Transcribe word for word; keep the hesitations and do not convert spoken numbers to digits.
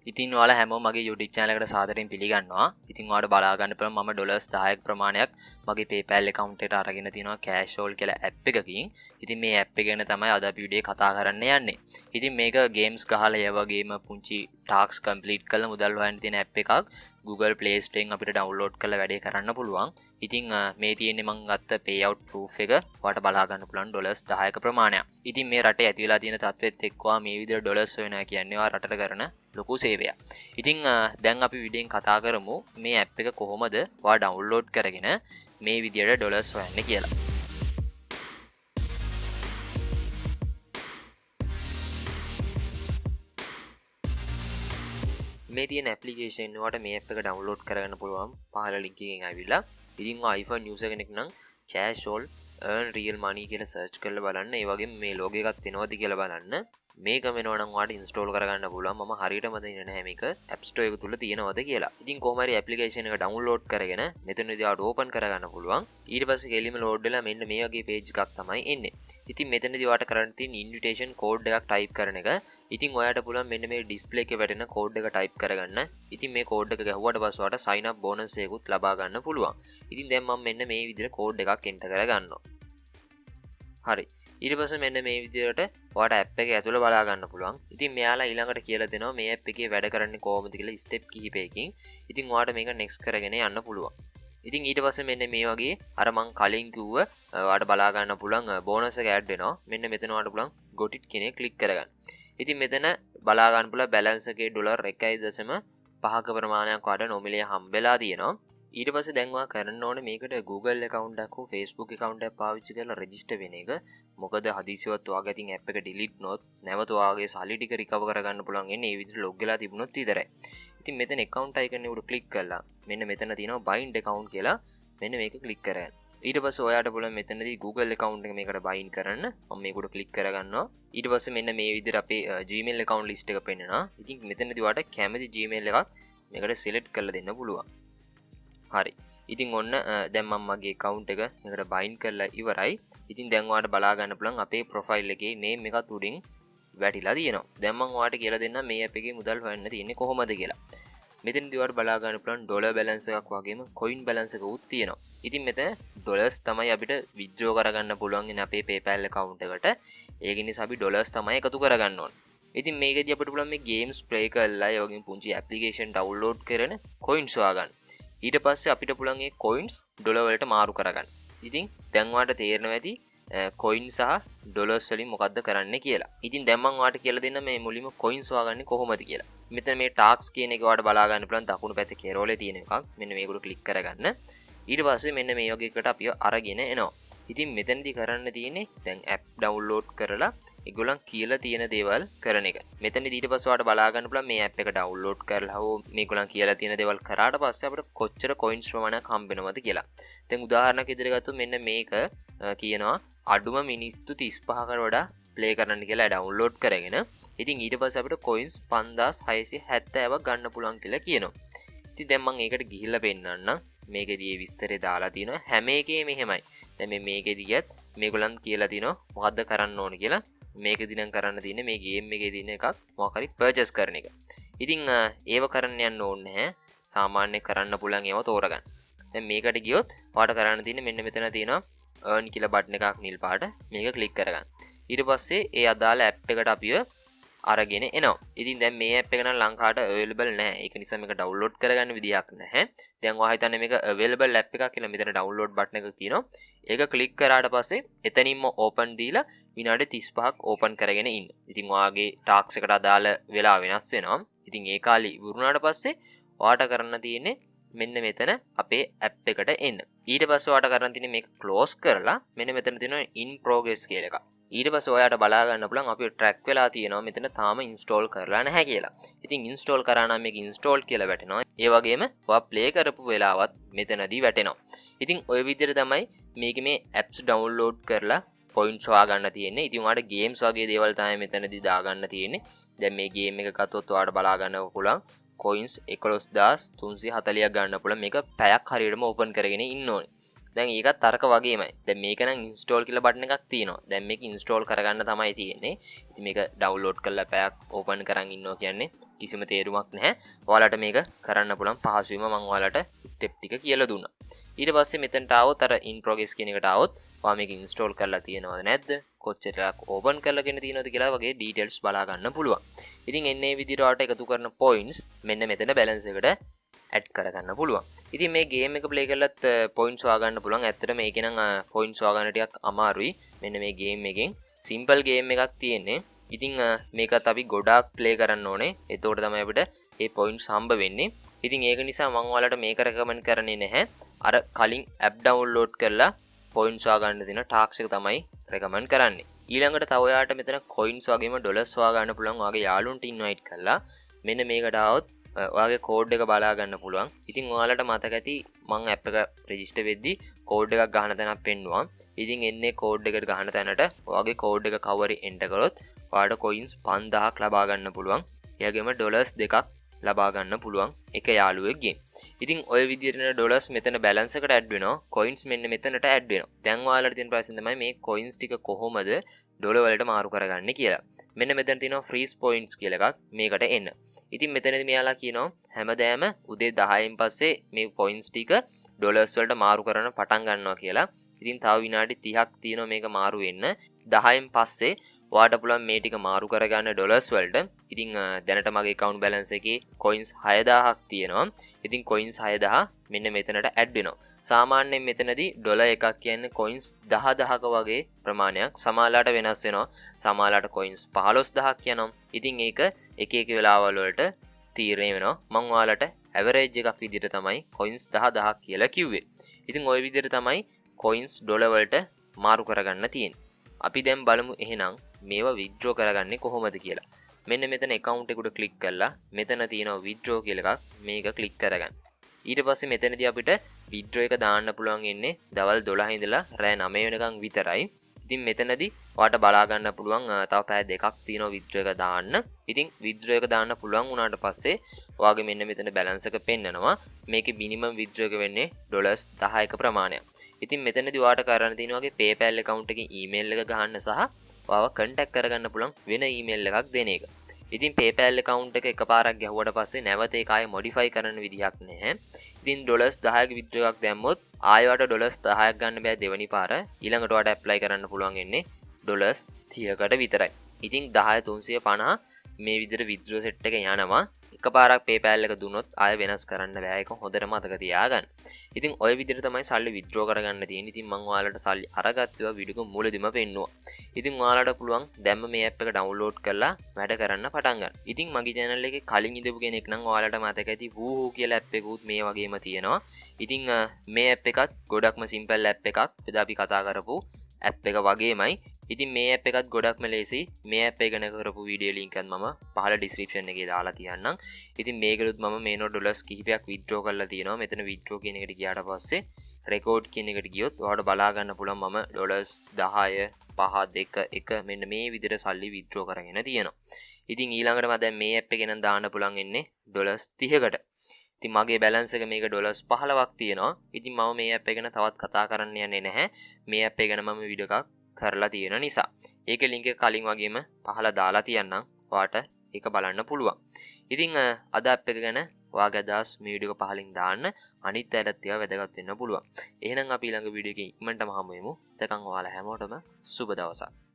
ඉතින් ඔයාලා හැමෝම මගේ YouTube channel එකට සාදරයෙන් පිළිගන්නවා. ඉතින් ඔයාලට බලා ගන්න පුළුවන් මම ඩොලර්ස් දහයක් ප්‍රමාණයක් මගේ PayPal account එකට අරගෙන තිනවා Cashall කියලා app එකකින්. ඉතින් මේ app එක ගැන තමයි අද අපි වීඩියෝ කතා කරන්න යන්නේ. ඉතින් මේක games ගහලා ඒ වගේම පුංචි tasks complete කරලා මුදල් හොයන්න තියෙන app එකක්. Google Play Store එකෙන් අපිට download කරලා වැඩේ කරන්න පුළුවන්. ඉතින් මේ තියෙන්නේ මම ගත්ත payout proof එක. ඔයාලට බලා ගන්න පුළුවන් ඩොලර්ස් දහයක ප්‍රමාණයක්. ඉතින් මේ රටේ ඇති වෙලා තියෙන තත්ත්වෙත් එක්කවා මේ විදිහට ඩොලර්ස් වෙනවා කියන්නේ ඔයා රටට කරන ලොකු සේවයක්. ඉතින් දැන් අපි වීඩියෝෙන් කතා කරමු මේ app එක කොහොමද ඔයා download කරගෙන මේ විදිහට ඩොලර්ස් හොයන්නේ කියලා. මේ තියෙන application එකට මේ app එක download කරගන්න පුළුවන් පහළ link එකෙන් ආවිලා. ඉතින් ඔය iPhone user කෙනෙක් නම් Cashall earn real money කියලා search කරලා බලන්න. ඒ වගේම මේ logo එකත් එනවද කියලා බලන්න. මේක වෙනවා නම් ඔයාලට install කරගන්න පුළුවන්. මම හරියටම දන්නේ නැහැ මේක App Store එක තුල තියෙනවද කියලා. ඉතින් කොහොම හරි application එක download කරගෙන මෙතනදී ඔයාලට open කරගන්න පුළුවන්. ඊට පස්සේ ගෙලිම load වෙලා මෙන්න මේ වගේ page එකක් තමයි එන්නේ. ඉතින් මෙතනදී ඔයාලට කරන්න තියෙන invitation code එකක් type කරන එක. ඉතින් ඔයාලට පුළුවන් මෙන්න මේ display එකේ වැටෙන code එක type කරගන්න. ඉතින් මේ code එක ගැහුවට පස්සේ ඔයාලට sign up bonus එකකුත් ලබා ගන්න පුළුවන්. ඉතින් දැන් මම මෙන්න මේ විදිහට code එකක් enter කරගන්නවා. හරි. ඊට පස්සේ මෙන්න මේ විදිහට ඔයාලට app එක ඇතුළේ බලා ගන්න පුළුවන්. ඉතින් මෙයාලා ඊළඟට කියලා දෙනවා මේ app එකේ වැඩ කරන්නේ කොහොමද කියලා step කිහිපයකින්. ඉතින් ඔයාලට මේක next කරගෙන යන්න පුළුවන්. ඉතින් ඊට පස්සේ මෙන්න මේ වගේ අර මං කලින් කිව්ව ඔයාලට බලා ගන්න පුළුවන් bonus එක add වෙනවා. මෙන්න මෙතන ඔයාලට පුළුවන් got it කියන එක click කරගන්න. ඉතින් මෙතන බලා ගන්න පුළුවන් balance එකේ ඩොලර් එකයි දශම පහක ප්‍රමාණයක් ඔයාලට nominally හම්බෙලා තියෙනවා. ඊට පස්සේ දැන් ඔයා කරන්න ඕනේ මේකට Google account එකක් හෝ Facebook account එකක් පාවිච්චි කරලා register වෙන එක. මොකද හදිසියවත් ඔයාගේ අතින් app එක delete නොත් නැවත ඔයාගේ සල්ලි ටික recover කරගන්න පුළුවන් වෙන්නේ මේ විදිහට log වෙලා තිබුණොත් විතරයි. ඉතින් මෙතන account icon එක උඩ click කරලා මෙන්න මෙතන තියෙනවා bind account කියලා මෙන්න මේක click කරගන්න. ඊට පස්සේ ඔයාට පුළුවන් මෙතනදී Google account එක මේකට bind කරන්න. මම මේක උඩ click කරගන්නවා. ඊට පස්සේ මෙන්න මේ විදිහට අපේ Gmail account list එක පෙන්නනවා. ඉතින් මෙතනදී ඔයාට කැමති Gmail එකක් මේකට select කරලා දෙන්න පුළුවන්. හරි. ඉතින් ඔන්න දැන් මම මගේ account එක මේකට bind කරලා ඉවරයි. ඉතින් දැන් ඔයාලට බලා ගන්න පුළුවන් අපේ profile එකේ name එකත් උඩින් වැටිලා තියෙනවා. දැන් මම ඔයාලට කියලා දෙන්නම් මේ app එකේ මුදල් හොයන්න තියෙන්නේ කොහොමද කියලා. මෙතනදී ඔයාලට බලා ගන්න පුළුවන් dollar balance එකක් වගේම coin balance එකක් උත් තියෙනවා. ඉතින් මෙතන dollars තමයි අපිට withdraw කරගන්න පුළුවන් ඉන්නේ අපේ PayPal account එකට. ඒක නිසා අපි dollars තමයි එකතු කරගන්න ඕනේ. ඉතින් මේකදී අපිට පුළුවන් මේ games play කරලා ඒ වගේම පුංචි application download කරන coins හොයාගන්න. ඊට පස්සේ අපිට පුළුවන් මේ coins ඩොලර් වලට මාරු කරගන්න. ඉතින් දැන් ඔයාලට තේරෙනවා ඇති coin සහ dollars වලින් මොකද්ද කරන්න කියලා. ඉතින් දැන් මම ඔයාලට කියලා දෙන්න මේ මුලින්ම coins හොයාගන්නේ කොහොමද කියලා. මෙතන මේ tasks කියන එක ඔයාලට බලා ගන්න පුළුවන් දකුණු පැත්තේ කෙරෝලේ තියෙන එකක්. මෙන්න මේකට ක්ලික් කරගන්න. ඊට පස්සේ මෙන්න මේ වගේ එකට අපි අරගෙන එනවා. ඉතින් මෙතනදී කරන්න තියෙන්නේ දැන් app download කරලා ඒගොල්ලන් කියලා තියෙන දේවල් කරන එක. මෙතනදී ඊට පස්සේ ඔයාලට බලා ගන්න පුළුවන් මේ app එක download කරලා හෝ මේගොල්ලන් කියලා තියෙන දේවල් කරාට පස්සේ අපිට කොච්චර coins ප්‍රමාණයක් හම්බ වෙනවද කියලා. දැන් උදාහරණයක් විදිහට ගත්තොත් මෙන්න මේක කියනවා අඩුම මිනිත්තු තිස් පහකට වඩා play කරන්න කියලා download කරගෙන. ඉතින් ඊට පස්සේ අපිට coins පන්දාස් හයසිය හැත්තෑවක් ගන්න පුළුවන් කියලා කියනවා. ඉතින් දැන් මම ඒකට ගිහිල්ලා පෙන්නන්නම්. මේකේදී විස්තරේ දාලා තියෙනවා. හැම එකේම එහෙමයි. දැන් මේ මේකෙදියත් මේගොල්ලන් කියලා තිනවා මොකද්ද කරන්න ඕනේ කියලා. මේකෙදි නම් කරන්න තියෙන්නේ මේ ගේම් එකේ තියෙන එකක් මොකක් හරි purchase කරන එක. ඉතින් ඒව කරන්න යන්න ඕනේ නැහැ. සාමාන්‍ය කරන්න පුළුවන් ඒවා තෝරගන්න. දැන් මේකට ගියොත් ඔයාලට කරන්න තියෙන්නේ මෙන්න මෙතන තියෙනවා earn කියලා බටන් එකක් නිල් පාට. මේක ක්ලික් කරගන්න. ඊට පස්සේ ඒ අදාළ app එකට අපිව අරගෙන එනවා. ඉතින් දැන් මේ app එක නම් ලංකාවට available නැහැ. ඒක නිසා මේක download කරගන්න විදියක් නැහැ. දැන් ඔයා හිතන්නේ මේක available app එකක් කියලා මෙතන download button එකක් තියෙනවා. ඒක click කරාට පස්සේ එතනින්ම open දීලා විනාඩි තිස් පහක් open කරගෙන ඉන්න. ඉතින් ඔයාගේ task එකට අදාළ වෙලා වෙනස් වෙනවා. ඉතින් ඒ කාලේ ඉවරුනාට පස්සේ ඔයාට කරන්න තියෙන්නේ මෙන්න මෙතන අපේ app එකට එන්න. ඊට පස්සේ ඔයාට කරන්න තියෙන්නේ මේක close කරලා මෙන්න මෙතන තියෙනවා in progress කියලා එකක්. ඊට පස්සේ ඔයාට බලා ගන්න පුළුවන් අපි track වෙලා තියෙනවා මෙතන තාම install කරලා නැහැ කියලා. ඉතින් install කරා නම් මේක install කියලා වැටෙනවා. ඒ වගේම ඔයා play කරපු වෙලාවත් මෙතනදී වැටෙනවා. ඉතින් ඔය විදිහට තමයි මේක මේ apps download කරලා points හොයා ගන්න තියෙන්නේ. ඉතින් ඔයාට games වගේ දේවල් තමයි මෙතනදී දා ගන්න තියෙන්නේ. දැන් මේ game එක ගත්තොත් ඔයාට බලා ගන්න පුළුවන් coins එකොළොස් හදාස් තුන්සිය හතලියක් ගන්න පුළුවන්. මේක පැයක් හරියටම open කරගෙන ඉන්න ඕනේ. දැන් ඒකත් තරක වගේමයි. දැන් මේක නම් ඉන්ස්ටෝල් කියලා බටන් එකක් තියෙනවා. දැන් මේක ඉන්ස්ටෝල් කරගන්න තමයි තියෙන්නේ. ඉතින් මේක ඩවුන්ලෝඩ් කරලා පැයක් ඕපන් කරන් ඉන්නවා කියන්නේ කිසිම තේරුමක් නැහැ. ඔයාලට මේක කරන්න පුළුවන් පහසුවෙන්ම මම ඔයාලට ස්ටෙප් ටික කියලා දුන්නා. ඊට පස්සේ මෙතනට ආවොත් අර in progress කියන එකට ආවොත් ඔයා මේක ඉන්ස්ටෝල් කරලා තියෙනවද නැද්ද? කොච්චරක් ඕපන් කරලාගෙන තියෙනවද කියලා වගේ ඩීටේල්ස් බලා ගන්න පුළුවන්. ඉතින් එන්නේ මේ විදිහට ඔයාලට එකතු කරන points මෙන්න මෙතන balance එකට ඇඩ් කරගන්න පුළුවන්. ඉතින් මේ ගේම් එක ප්ලේ කරලත් points හොයාගන්න පුළුවන්. ඇත්තටම මේකේ නම් points හොයාගන්න ටිකක් අමාරුයි. මෙන්න මේ ගේම් එකෙන් simple game එකක් තියෙන්නේ. ඉතින් මේකත් අපි ගොඩාක් ප්ලේ කරන්න ඕනේ. එතකොට තමයි අපිට මේ points හම්බ වෙන්නේ. ඉතින් ඒක නිසා මම ඔයාලට මේක රෙකමන්ඩ් කරන්නේ නැහැ. අර කලින් app download කරලා points හොයාගන්න දෙන ටාස්ක් එක තමයි රෙකමන්ඩ් කරන්නේ. ඊළඟට තව ඔයාලට මෙතන coins වගේම dollars හොයාගන්න පුළුවන්. ඔයාගේ යාළුවන්ට invite කරලා මෙන්න මේකට આવොත් ඔයාගේ කෝඩ් එක බලා ගන්න පුළුවන්. ඉතින් ඔයාලට මතක ඇති මම app එක රෙජිස්ටර් වෙද්දී කෝඩ් එකක් ගහන තැනක් පෙන්නුවා. ඉතින් එන්නේ කෝඩ් එකට ගහන තැනට ඔයාගේ කෝඩ් එක කවරේ එන්ටර් කරොත් ඔයාලට coins පන්දාහක් ලබා ගන්න පුළුවන්. ඒ වගේම dollars දෙකක් ලබා ගන්න පුළුවන් එක යාළුවෙක්ගෙන්. ඉතින් ඔය විදිහට ඩොලර්ස් මෙතන බැලන්ස් එකට ඇඩ් වෙනවා. coins මෙන්න මෙතනට ඇඩ් වෙනවා. දැන් ඔයාලට තියෙන ප්‍රශ්නේ තමයි මේ coins ටික කොහොමද ඩොලර් වලට මාරු කරගන්නේ කියලා. මෙන්න මෙතන තියෙනවා freeze points කියලා එකක් මේකට එන්න. ඉතින් මෙතනදී මෙයාලා කියනවා හැමදාම උදේ දහයෙන් පස්සේ මේ points ටික ඩොලර්ස් වලට මාරු කරන්න පටන් ගන්නවා කියලා. ඉතින් තව විනාඩි තිහක් තියෙනවා මේක මාරු වෙන්න. දහයෙන් පස්සේ ඔයාට පුළුවන් මේ ටික මාරු කරගන්න ඩොලර්ස් වලට. ඉතින් දැනට මගේ account balance එකේ coins හයදාහක් තියෙනවා. ඉතින් coins හයදාහ මෙන්න මෙතනට ඇඩ් වෙනවා. සාමාන්‍යයෙන් මෙතනදී ඩොලර් එකක් කියන්නේ coins දහදහක වගේ ප්‍රමාණයක්. සමහරලාට වෙනස් වෙනවා. සමහරලාට coins පහළොස්දහක් යනවා. ඉතින් ඒක එක එක වෙලාවල් වලට තීරණය වෙනවා. මම ඔයාලට average එකක් විදිහට තමයි coins දහදහක් කියලා කිව්වේ. ඉතින් ওই විදිහට තමයි coins ඩොලර් වලට මාරු කරගන්න තියෙන්නේ. අපි දැන් බලමු එහෙනම් මේවා withdraw කරගන්නේ කොහොමද කියලා. මෙන්න මෙතන account එකට click කරලා මෙතන තියෙනවා withdraw කියලා එකක්. මේක click කරගන්න. ඊට පස්සේ මෙතනදී අපිට withdraw එක දාන්න පුළුවන් ඉන්නේ දවල් දොළහ ඉඳලා රෑ නවය වෙනකන් විතරයි. ඉතින් මෙතනදී ඔයාට බලා ගන්න පුළුවන් තව පැය දෙකක් තියෙනවා withdraw එක දාන්න. ඉතින් withdraw එක දාන්න පුළුවන් වුණාට පස්සේ ඔයාගේ මෙන්න මෙතන balance එක පෙන්නනවා. මේකේ minimum withdraw එක වෙන්නේ ඩොලර්ස් දහයක ප්‍රමාණයක්. ඉතින් මෙතනදී ඔයාට කරන්න තියෙන වගේ PayPal account එකකින් email එක ගහන්න සහ ඔයාව contact කරගන්න පුළුවන් වෙන email එකක් දෙන එක. ඉතින් PayPal account එක එකපාරක් ගැහුවට පස්සේ නැවත ඒක ආයෙ modify කරන්න විදිහක් නැහැ. ඉතින් ඩොලර්ස් දහයක withdraw එකක් දැම්මොත් ආයෙ වට ඩොලර්ස් දහයක් ගන්න බෑ දෙවනි පාර. ඊළඟට ඔයාට apply කරන්න පුළුවන් ඉන්නේ ඩොලර්ස් තිහකට විතරයි. ඉතින් දහය තුන්සිය පනහ මේ විදිහට withdraw set එක යනවා. එකපාරක් PayPal එක දුන්නොත් ආයෙ වෙනස් කරන්න බෑ. ඒක හොඳට මතක තියාගන්න. ඉතින් ඔය විදිහට තමයි සල්ලි withdraw කරගන්න තියෙන්නේ. ඉතින් මම ඔයාලට සල්ලි අරගත්තා වීඩියෝ මුලදිම පෙන්නුවා. ඉතින් ඔයාලට පුළුවන් දැම්ම මේ app එක download කරලා වැඩ කරන්න පටන් ගන්න. ඉතින් මගේ channel එකේ කලින් ඉඳපු කෙනෙක් නම් ඔයාලට මතක ඇති වූහූ කියලා app එකකුත් මේ වගේම තියෙනවා. ඉතින් මේ app එකත් ගොඩක්ම simple app එකක්. එදා අපි කතා කරපු app එක වගේමයි. ඉතින් මේ app එකත් ගොඩක්ම ලේසි. මේ app එක ගැන කරපු වීඩියෝ link එකත් මම පහළ description එකේ දාලා තියන්නම්. ඉතින් මේකෙත් මම මේනෝ ඩොලර්ස් කිහිපයක් withdraw කරලා තියෙනවා. මෙතන withdraw කියන එකට ගියාට පස්සේ record කියන එකට ගියොත් ඔයාලට බලා ගන්න පුළුවන් මම ඩොලර්ස් දහය පහ දෙක එක මෙන්න මේ විදිහට සල්ලි withdraw කරගෙන තියෙනවා. ඉතින් ඊළඟට මම දැන් මේ app එකෙන් දාන්න පුළුවන් ඉන්නේ ඩොලර්ස් තිහකට. ඉතින් මගේ balance එක මේක ඩොලර්ස් පහළොවක් තියෙනවා. ඉතින් මම මේ app එක ගැන තවත් කතා කරන්න යන්නේ නැහැ. මේ app එක ගැන මම වීඩියෝ එකක් කරලා තියෙන නිසා. ඒකේ link එක කලින් වගේම පහළ දාලා තියන්නම්. ඔයාට ඒක බලන්න පුළුවන්. ඉතින් අද app එක ගැන ඔයාගේ අදහස් මේ වීඩියෝ එක පහලින් දාන්න. අනිත් අයටත් ඒවා වැදගත් වෙන්න පුළුවන්. එහෙනම් අපි ඊළඟ වීඩියෝ එකකින් ඉක්මනටම හමු වෙමු. එතකන් ඔයාලා හැමෝටම සුබ දවසක්.